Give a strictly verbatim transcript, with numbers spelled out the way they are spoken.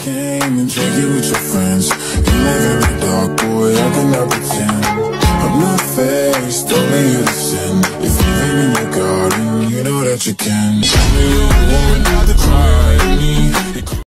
came and drink it with your friends. You live in the dark, boy, I cannot pretend. I'm not faced, only you to sin. If you live in your garden, you know that you can. Tell me you won't have to cry at me.